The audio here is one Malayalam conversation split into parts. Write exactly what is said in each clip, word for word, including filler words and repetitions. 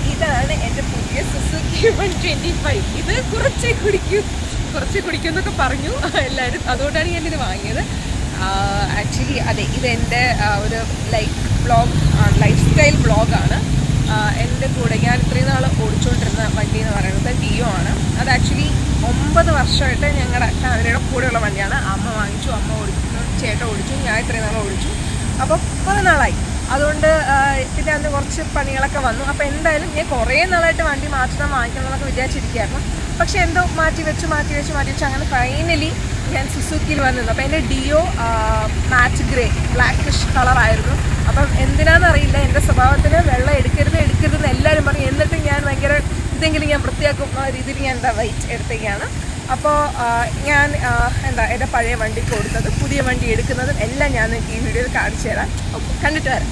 ഇതാണ് എൻ്റെ പുതിയ സുസുക്കി വൺ ട്വൻറ്റി ഫൈവ്. ഇത് കുറച്ചേ കുടിക്കൂ കുറച്ച് കുടിക്കും എന്നൊക്കെ പറഞ്ഞു എല്ലാവരും. അതുകൊണ്ടാണ് ഞാനിത് വാങ്ങിയത്. ആക്ച്വലി അതെ, ഇതെൻ്റെ ഒരു ലൈഫ് ബ്ലോഗ് ലൈഫ് സ്റ്റൈൽ ബ്ലോഗാണ്. എൻ്റെ കൂടെ ഞാൻ ഇത്രയും നാൾ ഓടിച്ചുകൊണ്ടിരുന്ന വണ്ടി എന്ന് പറയുന്നത് ഡിയോ ആണ്. അത് ആക്ച്വലി ഒമ്പത് വർഷമായിട്ട് ഞങ്ങളുടെ ഫാമിലിയുടെ കൂടെയുള്ള വണ്ടിയാണ്. അമ്മ വാങ്ങിച്ചു, അമ്മ ഓടിച്ചു, ചേട്ടൻ ഓടിച്ചു, ഞാൻ ഇത്രയും നാൾ ഓടിച്ചു. അപ്പോൾ കുറേ നാളായി. അതുകൊണ്ട് പിന്നെ അതിന് കുറച്ച് പണികളൊക്കെ വന്നു. അപ്പോൾ എന്തായാലും ഞാൻ കുറേ നാളായിട്ട് വണ്ടി മാറ്റണം വാങ്ങിക്കണം എന്നൊക്കെ വിചാരിച്ചിരിക്കുകയായിരുന്നു. പക്ഷേ എന്തോ മാറ്റി വെച്ച് മാറ്റി വെച്ച് മാറ്റി വെച്ച് അങ്ങനെ ഫൈനലി ഞാൻ സുസുക്കിയിൽ വന്നിരുന്നു. അപ്പോൾ എൻ്റെ ഡിയോ മാറ്റ് ഗ്രേ ബ്ലാക്കിഷ് കളറായിരുന്നു. അപ്പം എന്തിനാണെന്നറിയില്ല, എൻ്റെ സ്വഭാവത്തിന് വെള്ളം എടുക്കരുത് എടുക്കരുതെന്ന് എല്ലാവരും പറഞ്ഞു. എന്നിട്ട് ഞാൻ ഭയങ്കര ഇതെങ്കിലും ഞാൻ വൃത്തിയാക്കും ആ രീതിയിൽ ഞാൻ എന്താ വെയിറ്റ് എടുത്തേക്കാണ്. അപ്പോൾ ഞാൻ എന്താ എൻ്റെ പഴയ വണ്ടി കൊടുത്തത് പുതിയ വണ്ടി എടുക്കുന്നതും എല്ലാം ഞാൻ ഈ വീഡിയോയിൽ കാണിച്ചു തരാം. കണ്ടിട്ട് വരാം.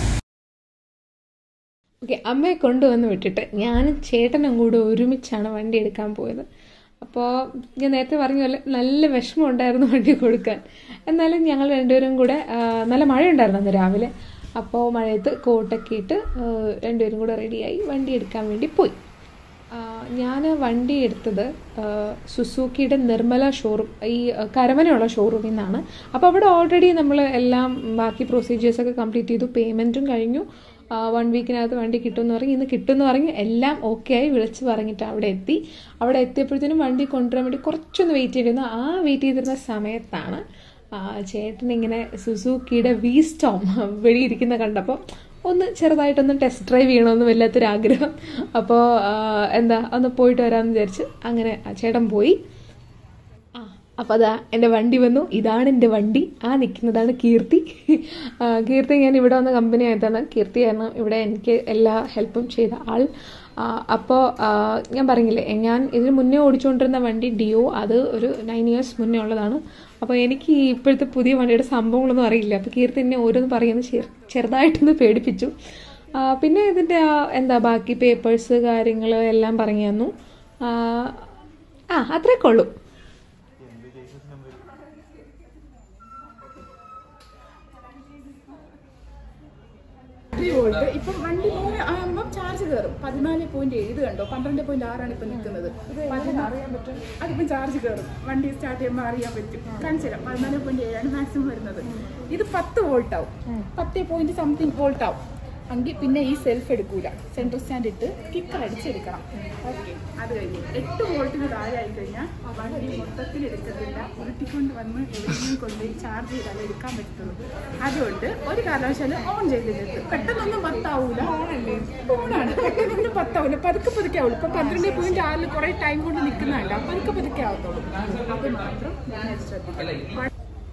ഓക്കെ, അമ്മയെ കൊണ്ടുവന്ന് വിട്ടിട്ട് ഞാനും ചേട്ടനും കൂടെ ഒരുമിച്ചാണ് വണ്ടി എടുക്കാൻ പോയത്. അപ്പോൾ ഞാൻ നേരത്തെ പറഞ്ഞ പോലെ നല്ല വിഷമം ഉണ്ടായിരുന്നു വണ്ടി കൊടുക്കാൻ. എന്നാലും ഞങ്ങൾ രണ്ടുപേരും കൂടെ നല്ല മഴയുണ്ടായിരുന്നു അന്ന് രാവിലെ. അപ്പോൾ മഴയത്ത് കോട്ടൊക്കെ ഇട്ട് രണ്ടുപേരും കൂടെ റെഡിയായി വണ്ടി എടുക്കാൻ വേണ്ടി പോയി. ഞാൻ വണ്ടി എടുത്തത് സുസുക്കിയുടെ നിർമ്മല ഷോറൂം, ഈ കരമനയുള്ള ഷോറൂമിൽ നിന്നാണ്. അപ്പോൾ അവിടെ ഓൾറെഡി നമ്മൾ എല്ലാം ബാക്കി പ്രൊസീജിയേഴ്സൊക്കെ കംപ്ലീറ്റ് ചെയ്തു, പേയ്മെൻറ്റും കഴിഞ്ഞു. വൺ വീക്കിനകത്ത് വണ്ടി കിട്ടുമെന്ന് പറഞ്ഞ് ഇന്ന് കിട്ടുമെന്ന് പറഞ്ഞ് എല്ലാം ഓക്കെ ആയി വിളിച്ച് പറഞ്ഞിട്ട് അവിടെ എത്തി. അവിടെ എത്തിയപ്പോഴത്തേനും വണ്ടി കൊണ്ടുവരാൻ വേണ്ടി കുറച്ചൊന്ന് വെയിറ്റ് ചെയ്തിരുന്നു. ആ വെയിറ്റ് ചെയ്തിരുന്ന സമയത്താണ് ചേട്ടനിങ്ങനെ സുസുക്കിയുടെ വി സ്റ്റോം വെളിയിരിക്കുന്ന കണ്ടപ്പോൾ ഒന്ന് ചെറുതായിട്ടൊന്ന് ടെസ്റ്റ് ഡ്രൈവ് ചെയ്യണമെന്ന് വല്ലാത്തൊരാഗ്രഹം. അപ്പോൾ എന്താ ഒന്ന് പോയിട്ട് വരാമെന്ന് വിചാരിച്ച് അങ്ങനെ ചേട്ടൻ പോയി. ആ അപ്പോൾ അതാ എൻ്റെ വണ്ടി വന്നു. ഇതാണ് എൻ്റെ വണ്ടി. ആ നിൽക്കുന്നതാണ് കീർത്തി. കീർത്തി ഞാൻ ഇവിടെ വന്ന കമ്പനി ആയതാണ്. കീർത്തിയാണ് ഇവിടെ എനിക്ക് എല്ലാ ഹെൽപ്പും ചെയ്ത ആൾ. അപ്പോൾ ഞാൻ പറഞ്ഞില്ലേ, ഞാൻ ഇതിന് മുന്നേ ഓടിച്ചുകൊണ്ടിരുന്ന വണ്ടി ഡിയോ, അത് ഒരു നയൻ ഇയേഴ്സ് മുന്നേ ഉള്ളതാണ്. അപ്പോൾ എനിക്ക് ഇപ്പോഴത്തെ പുതിയ വണ്ടിയുടെ സംഭവങ്ങളൊന്നും അറിയില്ല. അപ്പോൾ കീർത്തി എന്നെ ഓരോന്ന് പറയുന്നത് ചെറുതായിട്ടൊന്ന് പേടിപ്പിച്ചു. പിന്നെ ഇതിൻ്റെ എന്താ ബാക്കി പേപ്പേഴ്സ് കാര്യങ്ങൾ എല്ലാം പറഞ്ഞു തന്നു. ആ അത്രയൊക്കെ ഉള്ളൂ. ഇപ്പം വണ്ടി പോലെ ആകുമ്പോൾ ചാർജ് കയറും. പതിനാല് പോയിന്റ് ഏഴ് കണ്ടോ, പന്ത്രണ്ട് പോയിന്റ് ആറാണ് ഇപ്പം നിൽക്കുന്നത്. അതിപ്പം ചാർജ് കയറും. വണ്ടി സ്റ്റാർട്ട് ചെയ്യുമ്പോൾ അറിയാൻ പറ്റും. കാണിച്ചു തരാം. പതിനാല് പോയിന്റ് ഏഴാണ് മാക്സിമം വരുന്നത്. ഇത് പത്ത് വോൾട്ട് ആവും, പത്ത് പോയിന്റ് സംതിങ് വോൾട്ട് ആവും. എങ്കിൽ പിന്നെ ഈ സെൽഫ് എടുക്കൂല, സെൻട്രൽ സ്റ്റാൻഡ് ഇട്ട് കിക്കർ അടിച്ചെടുക്കണം. ഓക്കെ, അത് കഴിഞ്ഞ് എട്ട് വോൾട്ടിന് താഴെ ആയി കഴിഞ്ഞാൽ വണ്ടി മൊത്തത്തിൽ എടുക്കത്തില്ല. ഉരുട്ടിക്കൊണ്ട് വന്ന് എവിടെയും കൊണ്ടുപോയി ചാർജ് ചെയ്താൽ എടുക്കാൻ പറ്റുള്ളൂ. അതുകൊണ്ട് ഒരു കാരണവശാലും ഓൺ ചെയ്തിട്ട് പെട്ടെന്നൊന്നും പത്താവൂല. ഫോണാണ്, പെട്ടെന്നൊന്നും പത്താവൂല, പതുക്കെ പതുക്കെ ആവുള്ളൂ. ഇപ്പം പന്ത്രണ്ട് പോയിന്റ് ആറിൽ കുറേ ടൈം കൊണ്ട് നിൽക്കുന്നതല്ല, പതുക്കെ പതുക്കെ ആവത്തുള്ളൂ. അത് മാത്രം ഞാൻ ശ്രദ്ധിക്കണം.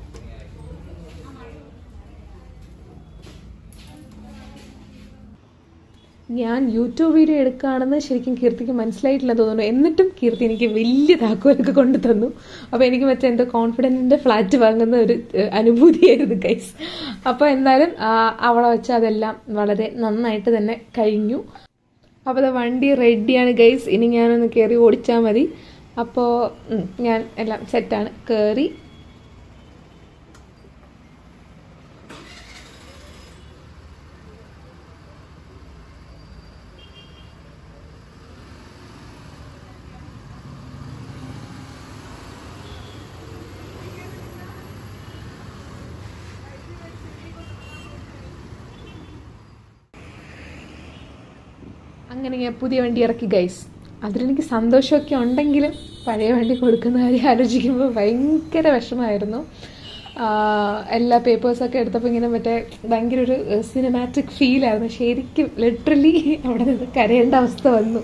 ഞാൻ യൂട്യൂബ് വീഡിയോ എടുക്കുകയാണെന്ന് ശരിക്കും കീർത്തിക്ക് മനസ്സിലായിട്ടില്ല തോന്നുന്നു. എന്നിട്ടും കീർത്തി എനിക്ക് വലിയ താക്കോലൊക്കെ കൊണ്ടു തന്നു. അപ്പോൾ എനിക്ക് മറ്റേ എന്തോ കോൺഫിഡൻറ്റിൻ്റെ ഫ്ലാറ്റ് വാങ്ങുന്ന ഒരു അനുഭൂതിയായിരുന്നു ഗൈസ്. അപ്പോൾ എന്തായാലും അവിടെ വെച്ച് അതെല്ലാം വളരെ നന്നായിട്ട് തന്നെ കഴിഞ്ഞു. അപ്പോൾ അത് വണ്ടി റെഡിയാണ് ഗൈസ്. ഇനി ഞാനൊന്ന് കയറി ഓടിച്ചാൽ മതി. അപ്പോൾ ഞാൻ എല്ലാം സെറ്റാണ്. കയറി അങ്ങനെ ഞാൻ പുതിയ വണ്ടി ഇറക്കി ഗൈസ്. അതിലെനിക്ക് സന്തോഷമൊക്കെ ഉണ്ടെങ്കിലും പഴയ വണ്ടി കൊടുക്കുന്ന കാര്യം ആലോചിക്കുമ്പോൾ ഭയങ്കര വിഷമമായിരുന്നു. എല്ലാ പേപ്പേഴ്സൊക്കെ എടുത്തപ്പോൾ ഇങ്ങനെ മറ്റേ ഭയങ്കര ഒരു സിനിമാറ്റിക് ഫീലായിരുന്നു. ശരിക്കും ലിറ്ററലി അവിടെ നിന്ന് കരയേണ്ട അവസ്ഥ വന്നു.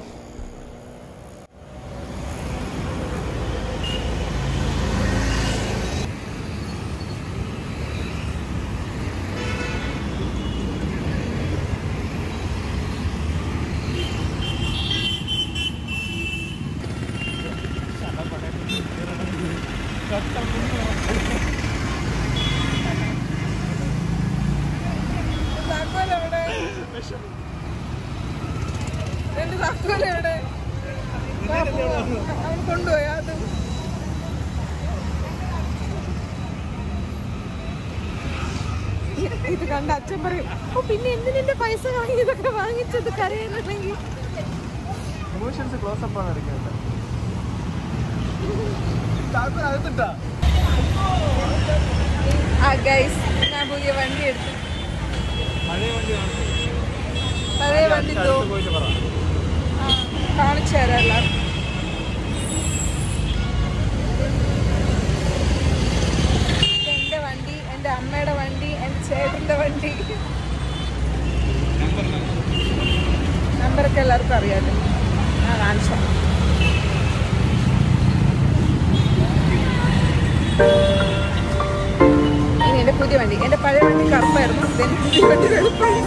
കൊണ്ടുപോയാ അത് ഇത് കണ്ട അച്ഛൻ പറയും, ഓ പിന്നെ എന്തിനെ പൈസ വാങ്ങിയതൊക്കെ വാങ്ങിച്ചത് കരയുന്നുണ്ടെങ്കിൽ ഇമോഷൻസ് ക്ലോസ് അപ്പ് ആണ് എടുക്കുന്നത്. അകത്തിട്ടാ ആ ഗൈസ്, ഞാൻ പുതിയ വണ്ടി എടുത്തു. പഴയ വണ്ടി പഴയ വണ്ടി പോയിട്ട് പറ. കാണിച്ചു തരാം എല്ലാവർക്കും. എൻ്റെ വണ്ടി, എൻ്റെ അമ്മയുടെ വണ്ടി, എൻ്റെ ചേട്ടൻ്റെ വണ്ടി. നമ്പറൊക്കെ എല്ലാവർക്കും അറിയാമല്ലോ. ആ കാണിച്ചോ. ഇനി എൻ്റെ പുതിയ വണ്ടി. എൻ്റെ പഴയ വണ്ടി കറുപ്പായിരുന്നു, എൻ്റെ പുതിയ വണ്ടി വെളുപ്പായി.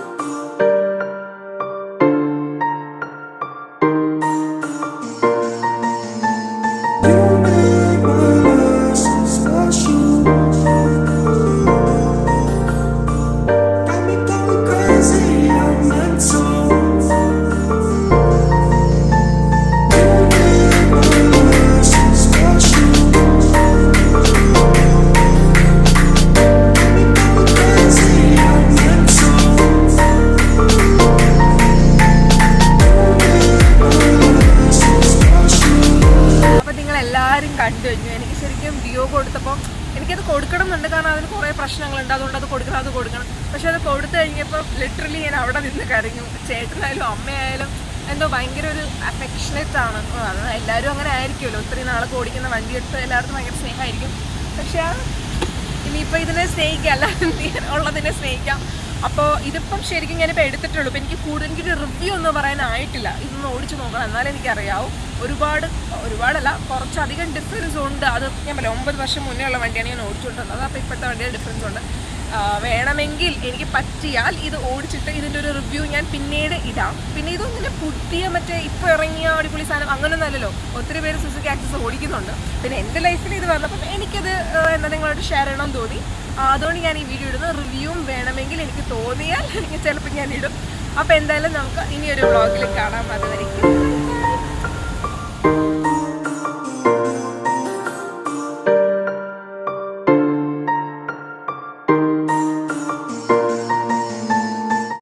കണ്ടു കഴിഞ്ഞു. എനിക്ക് ശരിക്കും ഡിയോ കൊടുത്തപ്പോൾ എനിക്കത് കൊടുക്കണം എന്നുണ്ട്, കാരണം അതിന് കുറേ പ്രശ്നങ്ങളുണ്ട്, അതുകൊണ്ട് അത് കൊടുക്കണം അത് കൊടുക്കണം. പക്ഷെ അത് കൊടുത്തു കഴിഞ്ഞപ്പോൾ ലിറ്ററലി ഞാൻ അവിടെ നിന്ന് കരഞ്ഞു. ചേട്ടനായാലും അമ്മയായാലും എന്തോ ഭയങ്കര ഒരു അഫെക്ഷനേറ്റ് ആണ്. അത് എല്ലാവരും അങ്ങനെ ആയിരിക്കുമല്ലോ, ഒത്തിരി നാളൊക്കെ ഓടിക്കുന്ന വണ്ടി എടുത്ത് എല്ലാവർക്കും ഭയങ്കര സ്നേഹമായിരിക്കും. പക്ഷേ ഇനിയിപ്പോൾ ഇതിനെ സ്നേഹിക്കാം, അല്ലാതെ ഉള്ളതിനെ സ്നേഹിക്കാം. അപ്പോൾ ഇതിപ്പം ശരിക്കും ഞാനിപ്പോൾ എടുത്തിട്ടുള്ളൂ. ഇപ്പോൾ എനിക്ക് കൂടുതൽ എനിക്കൊരു റിവ്യൂ ഒന്നും പറയാനായിട്ടില്ല. ഇതൊന്ന് ഓടിച്ച് നോക്കണം, എന്നാലും എനിക്കറിയാവും. ഒരുപാട് ഒരുപാടല്ല കുറച്ചധികം ഡിഫറൻസ് ഉണ്ട്. അത് ഞാൻ പറയാം, ഒമ്പത് വർഷം മുന്നേ ഉള്ള വണ്ടിയാണ് ഞാൻ ഓടിച്ചുകൊണ്ടിരുന്നത്. അപ്പോൾ ഇപ്പോഴത്തെ വണ്ടിയുടെ ഡിഫറൻസ് ഉണ്ട്. വേണമെങ്കിൽ എനിക്ക് പറ്റിയാൽ ഇത് ഓടിച്ചിട്ട് ഇതിൻ്റെ ഒരു റിവ്യൂ ഞാൻ പിന്നീട് ഇടാം. പിന്നെ ഇതൊന്നിനെ പുതിയ മറ്റേ ഇപ്പോൾ ഇറങ്ങിയ അടിപൊളി സാധനം അങ്ങനെയൊന്നും അല്ലല്ലോ. ഒത്തിരി പേര് സുസുക്കി ആക്സസ് ഓടിക്കുന്നുണ്ട്. പിന്നെ എൻ്റെ ലൈഫിൽ ഇത് വന്നപ്പം എനിക്കത് എന്താ നിങ്ങളോട് ഷെയർ ചെയ്യണമെന്ന് തോന്നി. അതുകൊണ്ട് ഞാൻ ഈ വീഡിയോ ഇടുന്നത്. റിവ്യൂവും വേണമെങ്കിൽ എനിക്ക് തോന്നിയാൽ എനിക്ക് ചിലപ്പോൾ ഞാൻ ഇടും. അപ്പോൾ എന്തായാലും നമുക്ക് ഇനിയൊരു വ്ളോഗിൽ കാണാൻ. അതുവരെയ്ക്കും